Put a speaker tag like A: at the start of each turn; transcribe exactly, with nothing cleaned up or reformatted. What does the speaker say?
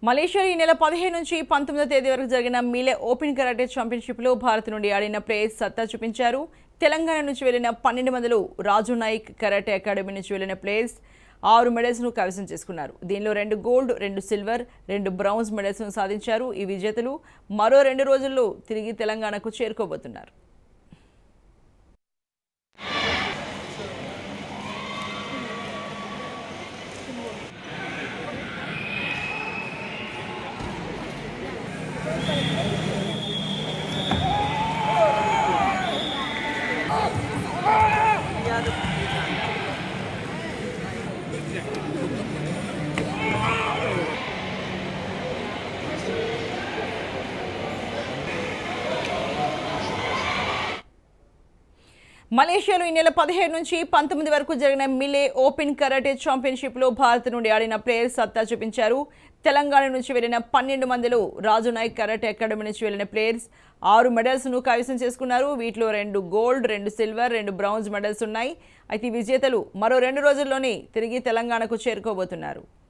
A: Malaysia ఈ నెల పదిహేను నుంచి పంతొమ్మిదవ తేదీ వరకు జరిగిన మీలే ఓపెన్ కరాటే ఛాంపియన్షిప్ లో భారత్ నుండి ఆడిన ప్లేయర్స్ సత్తా చూపించారు. తెలంగాణ నుంచి వెళ్లిన పన్నెండు మందిలో రాజు నాయక్ కరాటే అకాడమీ నుంచి వెళ్లిన ప్లేయర్స్ ఆరు మెడల్స్ ను కైవసం చేసుకున్నారు. దీనిలో రెండు గోల్డ్, రెండు సిల్వర్, రెండు బ్రౌన్స్ మెడల్స్ ను సాధించారు. ఈ విజేతలు మరో రెండు రోజుల్లో తిరిగి తెలంగాణకు చేరుకోబోతున్నారు. మలేషియాలో ఈ నెల పదిహేడు నుంచి పంతొమ్మిది వరకు జరిగిన మిలే ఓపెన్ కరాటే ఛాంపియన్షిప్ లో భారత్ నుండి ఆడిన ప్లేయర్స్ సత్తా చూపించారు. తెలంగాణ నుంచి వెళ్లిన పన్నెండు మందిలో రాజు నాయక్ కరాటే అకాడమీ నుంచి వెళ్లిన ప్లేయర్స్ ఆరు మెడల్స్ ను కైవసం చేసుకున్నారు. వీటిలో రెండు గోల్డ్, రెండు సిల్వర్, రెండు బ్రౌన్స్ మెడల్స్ ఉన్నాయి. అయితే విజేతలు మరో రెండు రోజుల్లోనే తిరిగి తెలంగాణకు చేరుకోబోతున్నారు.